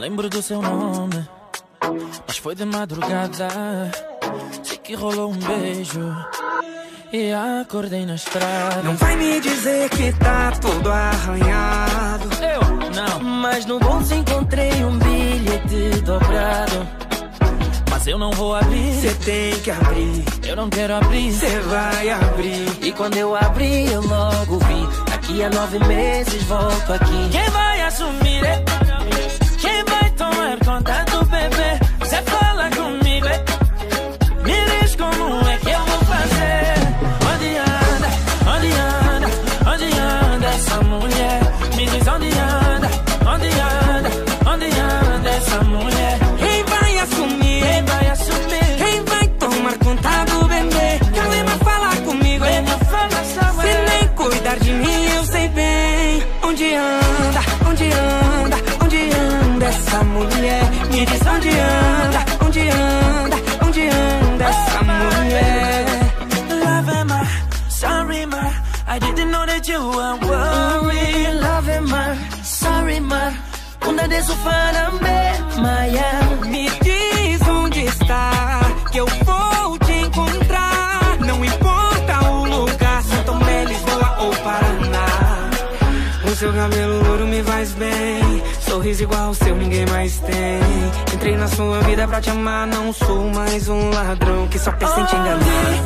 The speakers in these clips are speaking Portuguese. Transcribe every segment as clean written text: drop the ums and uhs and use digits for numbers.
lembro do seu nome, mas foi de madrugada. Sei que rolou um beijo e acordei na estrada. Não vai me dizer que tá todo arranhado. Eu não. Mas no bolso encontrei um bilhete dobrado. Mas eu não vou abrir. Cê tem que abrir. Eu não quero abrir. Cê vai abrir. E quando eu abri eu logo vi. Daqui a 9 meses volto aqui. Quem vai assumir? Quem vai tomar conta do bebê? Cê fala comigo, me diz como é que eu vou fazer. Onde anda, onde anda, onde anda essa mulher? Me diz onde anda, onde anda, onde anda essa mulher? Quem vai assumir? Quem vai assumir? Quem vai tomar conta do bebê? Quem lembra falar comigo? Se nem cuidar de mim eu sei bem. Onde anda, onde anda, onde anda essa mulher? Me diz onde anda, onde anda, onde anda essa mulher? Love am I, sorry ma, I didn't know that you were worried. Love am I, sorry ma, una de su fanambe, Maya. Me diz onde está, que eu vou te encontrar. Não importa o lugar, São Tomé, Lisboa ou Paraná. O seu cabelo louro me faz bem, sorriso igual o seu ninguém mais tem. Entrei na sua vida pra te amar, não sou mais um ladrão que só pensa em te enganar.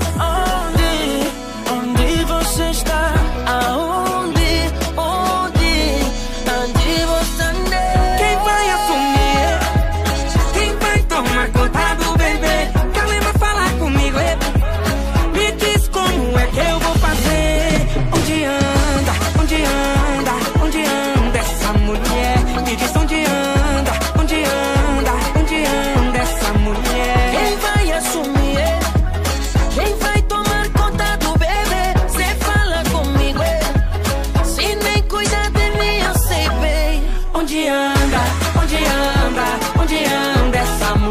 Onde você está? Aonde? Onde você anda? Quem vai assumir? Quem vai tomar conta do bebê? Quer lembra falar comigo? Me diz como é que eu vou fazer. Onde anda, onde anda, onde anda essa mulher? Me diz onde anda, onde anda, onde anda essa mulher? Quem vai assumir? Quem vai tomar conta do bebê? Cê fala comigo, se nem cuidar de mim eu sei bem. Onde anda, onde anda, onde anda essa mulher?